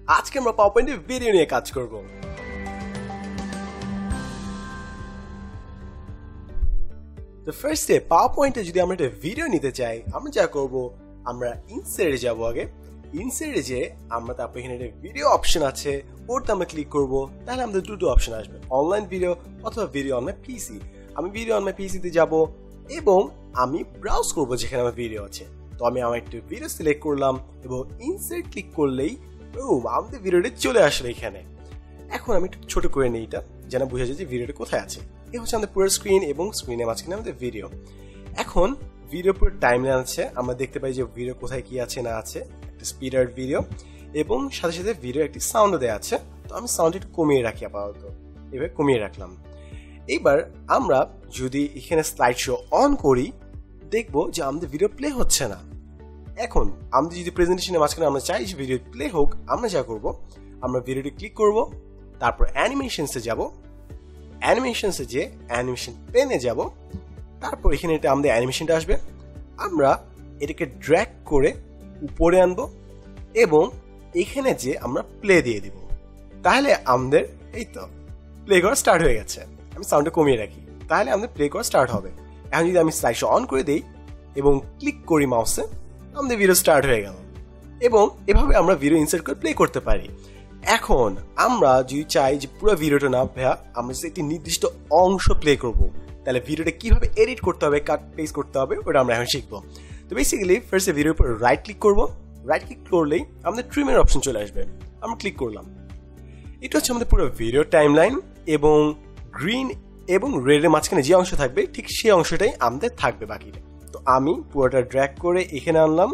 আজকে আমরা পাওয়ারপয়েন্টে ভিডিও নিয়ে কাজ করব। তো ফার্স্টে পাওয়ারপয়েন্টে যদি আমরা একটা ভিডিও নিতে চাই, আমরা যা করব, আমরা ইনসার্টে যাব। আগে ইনসার্টে যে আমরা তারপর এখানে একটা ভিডিও অপশন আছে, ওটাতে আমরা ক্লিক করব। তাহলে আমাদের দুটো অপশন আসবে, অনলাইন ভিডিও অথবা ভিডিও অন মাই পিসি। আমি ভিডিও অন মাই পিসিতে যাব এবং আমি ব্রাউজ করব যেখানে আমার ভিডিও আছে। তো আমি আমার একটা ভিডিও সিলেক্ট করলাম এবং ইনসার্ট ক্লিক করলেই আমাদের ভিডিওটা চলে আসলো এখানে। এখন আমি একটু ছোট করে নিই এটা, যেন বোঝা যায় যে ভিডিওটা কোথায় আছে। এই হচ্ছে আমাদের পুরো স্ক্রিন এবং স্ক্রিনের মাঝখানে আমাদের ভিডিও। এখন ভিডিও পুরো টাইমলাইন আছে, আমরা দেখতে পাই যে ভিডিও কোথায় কি আছে না আছে, একটা স্পিড আর্ট ভিডিও এবং সাথে সাথে ভিডিও একটি সাউন্ডও দেওয়া আছে। তো আমি সাউন্ড একটু কমিয়ে রাখি, আপাতত এভাবে কমিয়ে রাখলাম। এইবার আমরা যদি এখানে স্লাইড শো অন করি, দেখবো যে আমাদের ভিডিও প্লে হচ্ছে না। এখন আমাদের যদি প্রেজেন্টেশনের মাঝখানে আমরা চাই যে ভিডিও প্লে হোক, আমরা যা করব, আমরা ভিডিওটি ক্লিক করব, তারপর অ্যানিমেশনসে যাব, অ্যানিমেশনসে যে অ্যানিমেশন পেনে যাব, তারপর এখানে এটা আমাদের অ্যানিমেশনটা আসবে। আমরা এটাকে ড্র্যাগ করে উপরে আনবো এবং এখানে যে আমরা প্লে দিয়ে দিব। তাহলে আমাদের এই তো প্লে করা স্টার্ট হয়ে গেছে। আমি সাউন্ডটা কমিয়ে রাখি, তাহলে আমাদের প্লে করা স্টার্ট হবে। এখন যদি আমি স্লাইড শো অন করে দিই এবং ক্লিক করি মাউসে, আমাদের ভিডিও স্টার্ট হয়ে গেল। এবং এভাবে আমরা ভিডিও ইনসার্ট করে প্লে করতে পারি। এখন আমরা যদি চাই যে পুরো ভিডিওটা না ভাইয়া, আমরা যদি একটি নির্দিষ্ট অংশ প্লে করব, তাহলে ভিডিওটা কিভাবে এডিট করতে হবে, কাট পেস্ট করতে হবে, ওটা আমরা এখন শিখবো। তো বেসিক্যালি ফার্স্টে ভিডিওর উপর রাইট ক্লিক করবো। রাইট ক্লিক করলেই আমাদের ট্রিমের অপশন চলে আসবে। আমরা ক্লিক করলাম। এটা হচ্ছে আমাদের পুরো ভিডিও টাইমলাইন এবং গ্রিন এবং রেডের মাঝখানে যে অংশ থাকবে ঠিক সেই অংশটাই আমাদের থাকবে বাকিটা। তো আমি পুরোটা ড্র্যাগ করে এখানে আনলাম,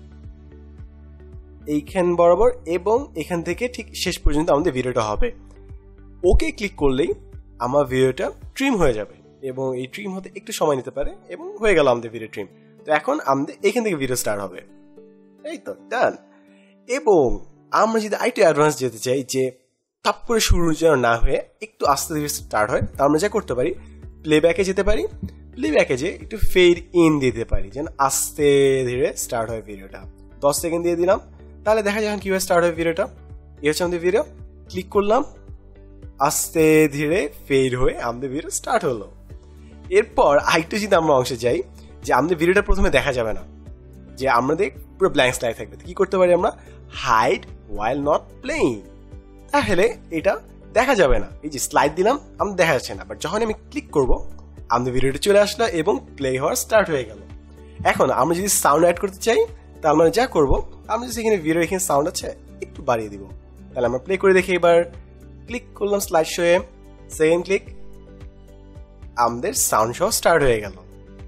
এইখান বরাবর, এবং এখান থেকে ঠিক শেষ পর্যন্ত আমাদের ভিডিওটা হবে। ওকে ক্লিক করলেই আমার ভিডিওটা ট্রিম হয়ে যাবে এবং এই ট্রিম হতে একটু সময় নিতে পারে এবং হয়ে গেল আমাদের ভিডিও ট্রিম। তো এখন আমাদের এখান থেকে ভিডিও স্টার্ট হবে। এই তো ডান। এবং আমরা যদি আরেকটু অ্যাডভান্স যেতে চাই, যে টাপ করে শুরু যেন না হয়ে একটু আস্তে ধীরে স্টার্ট হয়, তা আমরা যা করতে পারি, প্লেব্যাকে যেতে পারি, প্লেব্যাকে যে একটু ফেড ইন দিতে পারি, যেন আস্তে ধীরে স্টার্ট হয় ভিডিওটা। 10 সেকেন্ড দিয়ে দিলাম, তাহলে দেখা যায় কিভাবে স্টার্ট হয় ভিডিওটা। এই হচ্ছে আমাদের ভিডিও। ক্লিক করলাম, আস্তে ধীরে ফেড হয়ে আমাদের ভিডিও স্টার্ট হলো। এরপর আরেকটু যদি আমরা অংশে যাই, যে আমাদের ভিডিওটা প্রথমে দেখা যাবে না, যে আমাদের পুরো ব্ল্যাঙ্ক স্লাইড থাকবে। কি করতে পারি আমরা, হাইড ওয়াইল নট প্লেইং। তাহলে এটা দেখা যাবে না, এই যে স্লাইড দিলাম আমাদের দেখা যাচ্ছে না, বাট যখন আমি ক্লিক করব আমাদের ভিডিওটা চলে আসলো এবং প্লে হওয়ার স্টার্ট হয়ে গেল। এখন আমরা যদি সাউন্ড অ্যাড করতে চাই, তা আমরা যা করবো, আমরা যদি এখানে ভিডিও এখানে সাউন্ড আছে একটু বাড়িয়ে দিব। তাহলে আমরা প্লে করে দেখি। এবার ক্লিক করলাম স্লাইড শোয়ে, সেকেন্ড ক্লিক, আমাদের সাউন্ড শো স্টার্ট হয়ে গেল।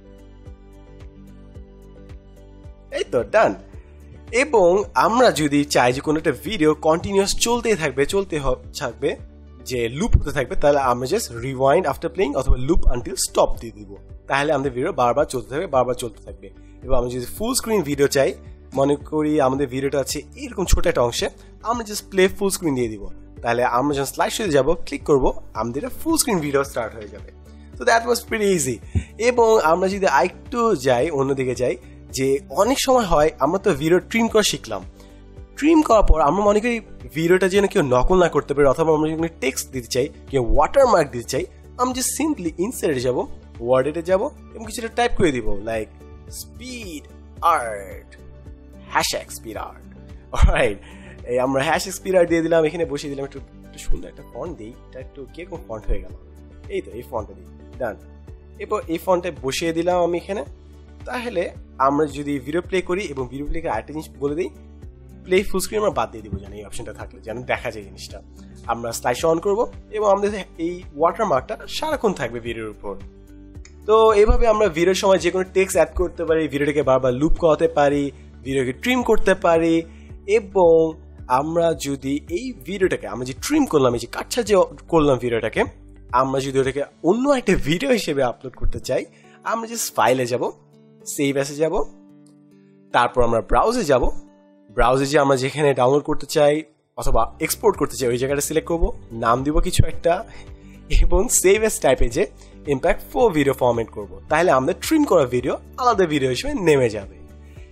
এই তো ডান। এবং আমরা যদি চাই যে কোনো একটা ভিডিও কন্টিনিউয়াস চলতেই থাকবে, যে লুপ হতে থাকবে, তাহলে আমরা জাস্ট রিওয়াইন্ড আফটার প্লেইং অথবা লুপ আনটিল স্টপ দিয়ে দিব। তাহলে আমাদের ভিডিও বারবার চলতে থাকবে। এবং আমি যদি ফুল স্ক্রিন ভিডিও চাই, মনে করি আমাদের ভিডিওটা আছে এরকম ছোট একটা অংশে, আমরা জাস্ট প্লে ফুল স্ক্রিন দিয়ে দিব। তাহলে আমরা যখন স্লাইড শোতে যাব, ক্লিক করবো, আমাদের ফুল স্ক্রিন ভিডিও স্টার্ট হয়ে যাবে। তো দ্যাট ওয়াজ প্রিটি ইজি। এবং আমরা যদি আরেকটু যাই, অন্যদিকে যাই, যে অনেক সময় হয় আমরা তো ভিডিও ট্রিম করা শিখলাম, ট্রিম করার পর আমরা মনে করি ভিডিওটা যেন কেউ নকল না করতে পারে, অথবা আমরা যদি টেক্সট দিতে চাই, কেউ ওয়াটারমার্ক দিতে চাই, আমরা যে সিম্পলি ইনসার্টে যাব, ওয়ার্ডে যাব এবং কিছুটা টাইপ করে দিব, like speed art, hashtag speed art. Alright, এই আমরা হ্যাশট্যাগ স্পিড আর্ট দিয়ে দিলাম, এখানে বসিয়ে দিলাম, একটু সুন্দর একটা ফন্ট দিই, এটা একটু কিরকম ফন্ট হয়ে গেল, এই তো এই ফন্টটা দিই, ডান। এরপর এই ফন্টে বসিয়ে দিলাম আমি এখানে। তাহলে আমরা যদি ভিডিও প্লে করি এবং ভিডিও প্লে করে আরেকটা জিনিস বলে দিই, প্লে ফুল স্ক্রিন আমরা বাদ দিয়ে দিব, যেন এই অপশনটা থাকলে যেন দেখা যায় জিনিসটা। আমরা স্লাইড শো অন করবো এবং আমাদের এই ওয়াটারমার্কটা সারাক্ষণ থাকবে ভিডিওর উপর। তো এইভাবে আমরা ভিডিওর সময় যে কোনো টেক্সট অ্যাড করতে পারি, ভিডিওটাকে বারবার লুপ করাতে পারি, ভিডিওকে ট্রিম করতে পারি। এবং আমরা যদি এই ভিডিওটাকে আমরা যে ট্রিম করলাম, এই যে কাটছা যে করলাম ভিডিওটাকে, আমরা যদি ওটাকে অন্য একটা ভিডিও হিসেবে আপলোড করতে চাই, আমরা জাস্ট ফাইলে যাব, সেভ অ্যাসে যাব, তারপর আমরা ব্রাউজে যাব, ব্রাউজে যে আমরা যেখানে ডাউনলোড করতে চাই অথবা এক্সপোর্ট করতে চাই ওই জায়গাটা সিলেক্ট করব, নাম দিব কিছু একটা, এবং সেভ অ্যাস টাইপে যে ইম্প্যাক্ট 4 ভিডিও ফরম্যাট করব। তাহলে আমাদের ট্রিম করা ভিডিও আলাদা ভিডিও হিসেবে নেমে যাবে।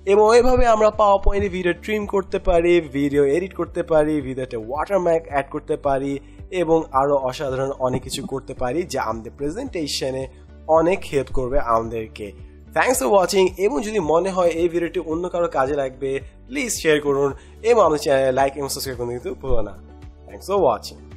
এবং এইভাবে আমরা পাওয়ার পয়েন্টে ভিডিও ট্রিম করতে পারি, ভিডিও এডিট করতে পারি, ভিডিওতে ওয়াটারমার্ক অ্যাড করতে পারি এবং আরও অসাধারণ অনেক কিছু করতে পারি যা আমাদের প্রেজেন্টেশনে অনেক হেল্প করবে আমাদেরকে। থ্যাংকস ফর ওয়াচিং, এবং যদি মনে হয় এই ভিডিওটি অন্য কারো কাজে লাগবে প্লিজ শেয়ার করুন এবং আমাদের চ্যানেলে লাইক এবং সাবস্ক্রাইব করতে কিন্তু ভুলো না। Thanks for watching.